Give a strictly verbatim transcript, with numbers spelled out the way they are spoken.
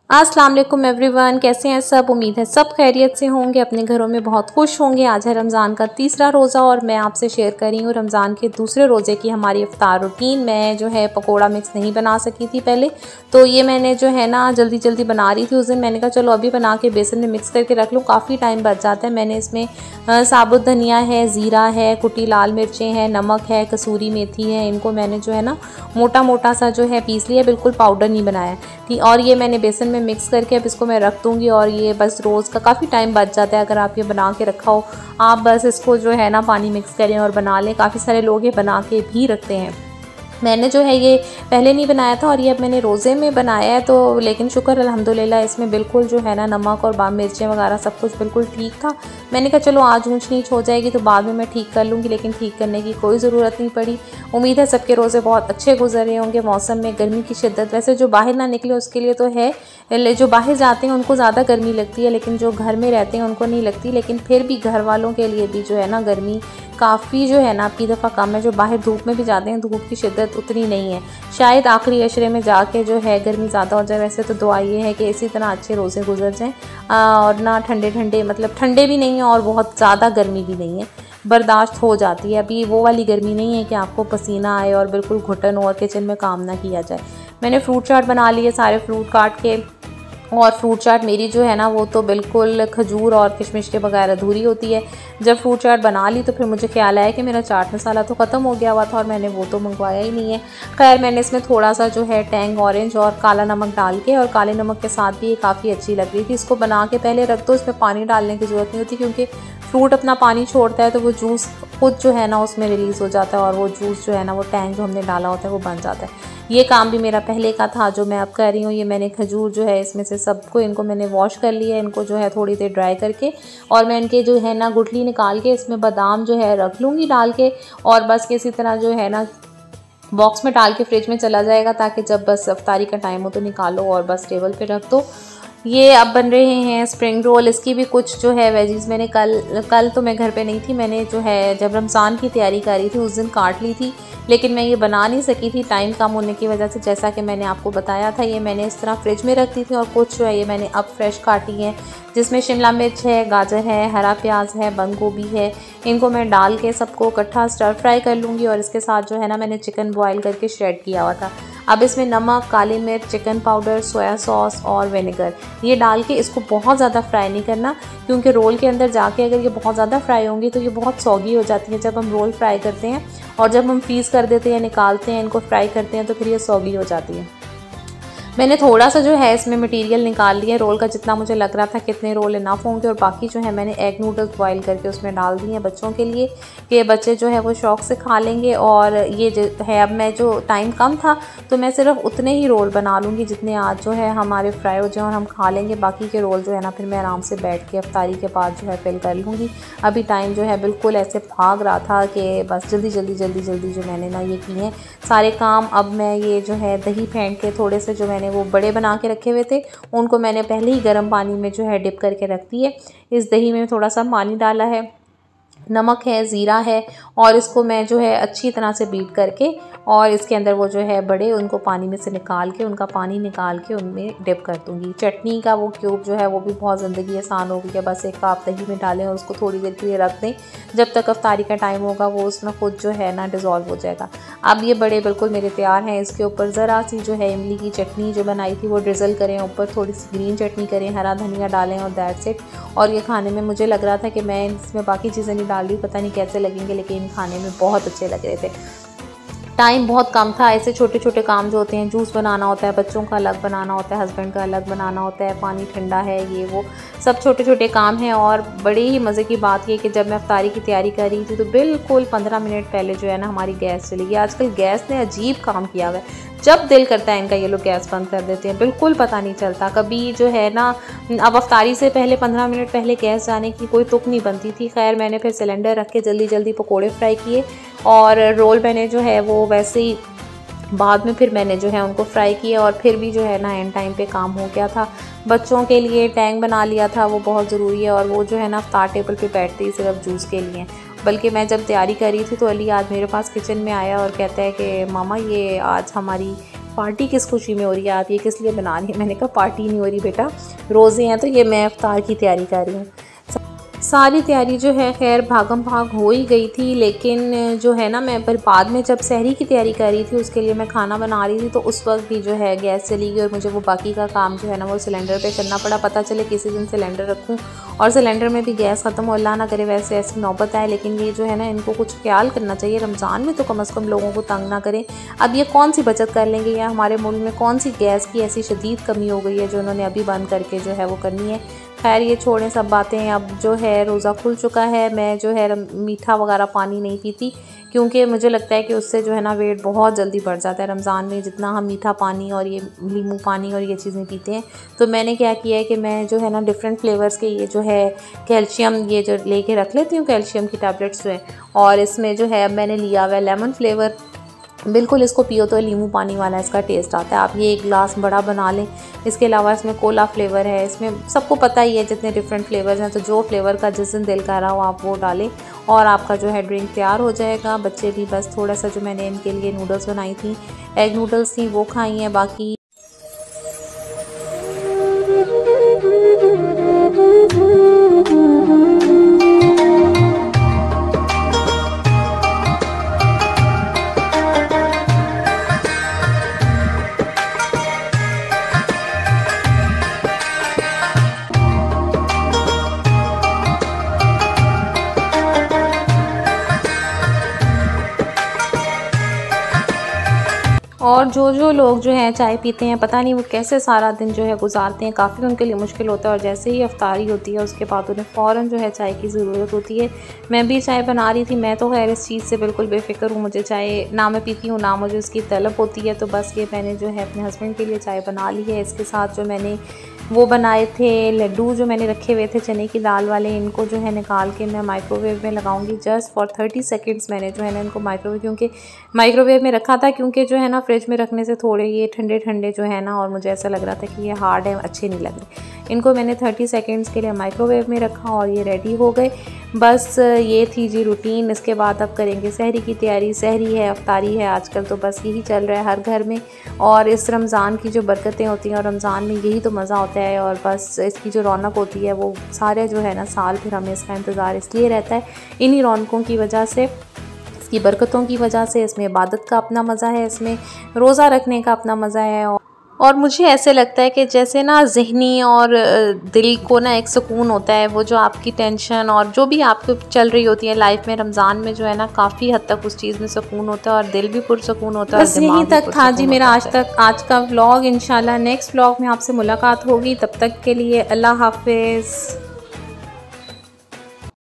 अस्सलाम वालेकुम एवरीवन, कैसे हैं सब। उम्मीद है सब खैरियत से होंगे, अपने घरों में बहुत खुश होंगे। आज है रमज़ान का तीसरा रोज़ा और मैं आपसे शेयर कर रही हूँ रमज़ान के दूसरे रोज़े की हमारी इफ्तार रूटीन। मैं जो है पकोड़ा मिक्स नहीं बना सकी थी पहले, तो ये मैंने जो है ना जल्दी जल्दी बना रही थी उस दिन। मैंने कहा चलो अभी बना के बेसन में मिक्स करके रख लूँ, काफ़ी टाइम बच जाता है। मैंने इसमें साबुत धनिया है, ज़ीरा है, कुटी लाल मिर्चें हैं, नमक है, कसूरी मेथी है, इनको मैंने जो है ना मोटा मोटा सा जो है पीस लिया, बिल्कुल पाउडर नहीं बनाया ठीक। और ये मैंने बेसन में मिक्स करके अब इसको मैं रख दूँगी। और ये बस रोज़ का काफ़ी टाइम बच जाता है अगर आप ये बना के रखा हो। आप बस इसको जो है ना पानी मिक्स करें और बना लें। काफ़ी सारे लोग ये बना के भी रखते हैं। मैंने जो है ये पहले नहीं बनाया था और ये अब मैंने रोज़े में बनाया है, तो लेकिन शुक्र अल्हम्दुलिल्लाह इसमें बिल्कुल जो है ना नमक और बाम मिर्चें वगैरह सब कुछ बिल्कुल ठीक था। मैंने कहा चलो आज ऊँच नीच हो जाएगी तो बाद में मैं ठीक कर लूँगी, लेकिन ठीक करने की कोई ज़रूरत नहीं पड़ी। उम्मीद है सबके रोज़े बहुत अच्छे गुजरे होंगे। मौसम में गर्मी की शिद्दत, वैसे जो बाहर ना निकले उसके लिए तो है, जो बाहर जाते हैं उनको ज़्यादा गर्मी लगती है, लेकिन जो घर में रहते हैं उनको नहीं लगती। लेकिन फिर भी घर वालों के लिए भी जो है ना गर्मी काफ़ी जो है ना आपकी दफ़ा कम है। जो बाहर धूप में भी जाते हैं धूप की शिद्दत उतनी नहीं है। शायद आखिरी अशरे में जाके जो है गर्मी ज़्यादा हो जाए। वैसे तो दुआ ये है कि इसी तरह अच्छे रोज़े गुजर जाएं और ना ठंडे ठंडे, मतलब ठंडे भी नहीं है और बहुत ज़्यादा गर्मी भी नहीं है, बर्दाश्त हो जाती है। अभी वो वाली गर्मी नहीं है कि आपको पसीना आए और बिल्कुल घुटन हो और किचन में काम ना किया जाए। मैंने फ्रूट चाट बना लिए, सारे फ्रूट काट के। और फ्रूट चाट मेरी जो है ना वो तो बिल्कुल खजूर और किशमिश के बगैर अधूरी होती है। जब फ्रूट चाट बना ली तो फिर मुझे ख्याल आया कि मेरा चाट मसाला तो ख़त्म हो गया हुआ था और मैंने वो तो मंगवाया ही नहीं है। खैर मैंने इसमें थोड़ा सा जो है टैंग ऑरेंज और काला नमक डाल के, और काले नमक के साथ भी ये काफ़ी अच्छी लग रही थी। इसको बना के पहले रख दो, इसमें पानी डालने की ज़रूरत नहीं होती क्योंकि फ्रूट अपना पानी छोड़ता है, तो वो जूस खुद जो है ना उसमें रिलीज़ हो जाता है और वो जूस जो है ना वो टैंग जो हमने डाला होता है वो बन जाता है। ये काम भी मेरा पहले का था जो मैं अब कर रही हूँ। ये मैंने खजूर जो है इसमें से सबको, इनको मैंने वॉश कर लिया, इनको जो है थोड़ी देर ड्राई करके, और मैं इनके जो है ना गुठली निकाल के इसमें बादाम जो है रख लूँगी डाल के। और बस किसी तरह जो है ना बॉक्स में डाल के फ्रिज में चला जाएगा, ताकि जब बस अफ्तारी का टाइम हो तो निकालो और बस टेबल पे रख दो। ये अब बन रहे हैं स्प्रिंग रोल। इसकी भी कुछ जो है वेजीज़ मैंने कल कल तो मैं घर पे नहीं थी, मैंने जो है जब रमज़ान की तैयारी कर रही थी उस दिन काट ली थी, लेकिन मैं ये बना नहीं सकी थी टाइम कम होने की वजह से। जैसा कि मैंने आपको बताया था, ये मैंने इस तरह फ्रिज में रख दी थी और कुछ जो है ये मैंने अब फ्रेश काटी है, जिसमें शिमला मिर्च है, गाजर है, हरा प्याज है, बंद गोभी है। इनको मैं डाल के सबको इकट्ठा स्टर फ्राई कर लूँगी। और इसके साथ जो है ना मैंने चिकन बॉयल करके श्रेड किया हुआ था। अब इसमें नमक, काली मिर्च, चिकन पाउडर, सोया सॉस और विनेगर ये डाल के इसको बहुत ज़्यादा फ्राई नहीं करना, क्योंकि रोल के अंदर जाके अगर ये बहुत ज़्यादा फ्राई होंगी तो ये बहुत सॉगी हो जाती है जब हम रोल फ्राई करते हैं। और जब हम फ्रीज़ कर देते हैं, निकालते हैं, इनको फ्राई करते हैं तो फिर ये सॉगी हो जाती है। मैंने थोड़ा सा जो है इसमें मटेरियल निकाल लिया रोल का, जितना मुझे लग रहा था कितने रोल इनफ होंगे, और बाकी जो है मैंने एग नूडल्स बॉयल करके उसमें डाल दिए हैं बच्चों के लिए, कि बच्चे जो है वो शौक़ से खा लेंगे। और ये जो है अब मैं जो टाइम कम था तो मैं सिर्फ उतने ही रोल बना लूँगी जितने आज जो है हमारे फ्राई हो जाए और हम खा लेंगे। बाकी के रोल जो है ना फिर मैं आराम से बैठ के अफ्तारी के बाद जो है फिल कर लूँगी। अभी टाइम जो है बिल्कुल ऐसे भाग रहा था कि बस जल्दी जल्दी जल्दी जल्दी जो मैंने ना ये किए हैं सारे काम। अब मैं ये जो है दही फेंट के थोड़े से जो मैंने वो बड़े बना के रखे हुए थे उनको मैंने पहले ही गर्म पानी में जो है डिप करके रख दी है। इस दही में थोड़ा सा पानी डाला है, नमक है, ज़ीरा है, और इसको मैं जो है अच्छी तरह से बीट करके और इसके अंदर वो जो है बड़े उनको पानी में से निकाल के, उनका पानी निकाल के उनमें डिप कर दूँगी। चटनी का वो क्यूब जो है वो भी बहुत ज़िंदगी आसान हो गई है। बस एक कप दही में डालें और उसको थोड़ी देर के लिए रख दें, जब तक अफ्तारी का टाइम होगा वो उसमें खुद जो है ना डिज़ोल्व हो जाएगा। अब ये बड़े बिल्कुल मेरे तैयार हैं। इसके ऊपर ज़रा सी जो है इमली की चटनी जो बनाई थी वो ड्रिज़ल करें, ऊपर थोड़ी सी ग्रीन चटनी करें, हरा धनिया डालें और दैट्स इट। और ये खाने में मुझे लग रहा था कि मैं इसमें बाकी चीज़ें नहीं डाल रही, पता नहीं कैसे लगेंगे, लेकिन खाने में बहुत अच्छे लग रहे थे। टाइम बहुत कम था। ऐसे छोटे छोटे काम जो होते हैं, जूस बनाना होता है, बच्चों का अलग बनाना होता है, हस्बैंड का अलग बनाना होता है, पानी ठंडा है, ये वो सब छोटे छोटे काम हैं। और बड़ी ही मज़े की बात ये कि जब मैं अफ्तारी की तैयारी कर रही थी तो बिल्कुल पंद्रह मिनट पहले जो है ना हमारी गैस चली गई। आजकल गैस ने अजीब काम किया हुआ है, जब दिल करता है इनका ये लोग गैस बंद कर देते हैं, बिल्कुल पता नहीं चलता। कभी जो है ना अब अफ्तारी से पहले पंद्रह मिनट पहले गैस जाने की कोई तुक नहीं बनती थी। खैर मैंने फिर सिलेंडर रख के जल्दी जल्दी पकोड़े फ्राई किए और रोल मैंने जो है वो वैसे ही बाद में फिर मैंने जो है उनको फ्राई किया। और फिर भी जो है ना एंड टाइम पे काम हो गया था। बच्चों के लिए टैंग बना लिया था, वो बहुत ज़रूरी है। और वो जो है ना अफ्तार टेबल पे बैठते ही सिर्फ जूस के लिए, बल्कि मैं जब तैयारी कर रही थी तो अली आज मेरे पास किचन में आया और कहता है कि मामा ये आज हमारी पार्टी किस खुशी में हो रही है, आप ये किस लिए बना रही है? मैंने कहा पार्टी नहीं हो रही बेटा, रोज़े हैं तो ये मैं इफ्तार की तैयारी कर रही हूँ। सारी तैयारी जो है खैर भागम भाग हो ही गई थी, लेकिन जो है ना मैं पर बाद में जब सहरी की तैयारी कर रही थी, उसके लिए मैं खाना बना रही थी, तो उस वक्त भी जो है गैस चली गई और मुझे वो बाकी का काम जो है ना वो सिलेंडर पे करना पड़ा। पता चले किसी दिन सिलेंडर रखूं और सिलेंडर में भी गैस ख़त्म हो, अल्लाह ना करे वैसे ऐसी नौबत आए। लेकिन ये जो है ना इनको कुछ ख्याल करना चाहिए, रमज़ान में तो कम अज़ कम लोगों को तंग ना करें। अब ये कौन सी बचत कर लेंगे, या हमारे मुल्क में कौन सी गैस की ऐसी शदीद कमी हो गई है जो उन्होंने अभी बंद करके जो है वो करनी है। खैर ये छोड़ें सब बातें। अब जो है रोज़ा खुल चुका है, मैं जो है मीठा वगैरह पानी नहीं पीती, क्योंकि मुझे लगता है कि उससे जो है ना वेट बहुत जल्दी बढ़ जाता है रमज़ान में, जितना हम मीठा पानी और ये नींबू पानी और ये चीज़ें पीते हैं। तो मैंने क्या किया है कि मैं जो है ना डिफरेंट फ्लेवर्स के ये जो है कैल्शियम ये जो लेके रख लेती हूँ, कैल्शियम की टैबलेट्स जो है। और इसमें जो है मैंने लिया हुआ है लेमन फ्लेवर, बिल्कुल इसको पियो तो नींबू पानी वाला इसका टेस्ट आता है। आप ये एक गिलास बड़ा बना लें। इसके अलावा इसमें कोला फ्लेवर है, इसमें सबको पता ही है जितने डिफरेंट फ्लेवर्स हैं, तो जो फ्लेवर का जिस दिन दिल कर रहा हो आप वो डालें और आपका जो है ड्रिंक तैयार हो जाएगा। बच्चे भी बस थोड़ा सा जो मैंने इनके लिए नूडल्स बनाई थी, एग नूडल्स थी, वो खाई हैं। बाकी और जो जो लोग जो हैं चाय पीते हैं, पता नहीं वो कैसे सारा दिन जो है गुजारते हैं, काफ़ी उनके लिए मुश्किल होता है। और जैसे ही अफ्तारी होती है उसके बाद उन्हें फ़ौरन जो है चाय की ज़रूरत होती है। मैं भी चाय बना रही थी, मैं तो खैर इस चीज़ से बिल्कुल बेफिक्र हूँ। मुझे चाय ना मैं पीती हूँ ना मुझे उसकी तलब होती है, तो बस ये मैंने जो है अपने हस्बैंड के लिए चाय बना ली है। इसके साथ जो मैंने वो बनाए थे लड्डू जो मैंने रखे हुए थे चने की दाल वाले, इनको जो है निकाल के मैं माइक्रोवेव में लगाऊंगी जस्ट फॉर थर्टी सेकंड्स। मैंने जो है ना इनको माइक्रोवेव क्योंकि माइक्रोवेव में रखा था, क्योंकि जो है ना फ्रिज में रखने से थोड़े ये ठंडे ठंडे जो है ना, और मुझे ऐसा लग रहा था कि ये हार्ड है, अच्छे नहीं लग रहे। इनको मैंने थर्टी सेकेंड्स के लिए माइक्रोवेव में रखा और ये रेडी हो गए। बस ये थी जी रूटीन। इसके बाद अब करेंगे सहरी की तैयारी। सहरी है, अफ्तारी है, आजकल तो बस यही चल रहा है हर घर में। और इस रमज़ान की जो बरकतें होती हैं और रमज़ान में यही तो मज़ा होता है, और बस इसकी जो रौनक होती है वो सारे जो है ना साल फिर हमें इसका इंतज़ार इसलिए रहता है, इन्हीं रौनकों की वजह से, इसकी बरकतों की वजह से। इसमें इबादत का अपना मज़ा है, इसमें रोज़ा रखने का अपना मज़ा है। और और मुझे ऐसे लगता है कि जैसे ना ज़हनी और दिल को ना एक सुकून होता है, वो जो आपकी टेंशन और जो भी आपको चल रही होती है लाइफ में, रमज़ान में जो है ना काफ़ी हद तक उस चीज़ में सुकून होता है और दिल भी पुरसुकून होता है। बस यहीं तक था जी मेरा आज तक आज का व्लॉग। इंशाल्लाह नेक्स्ट व्लॉग में आपसे मुलाकात होगी, तब तक के लिए अल्लाह हाफिज़।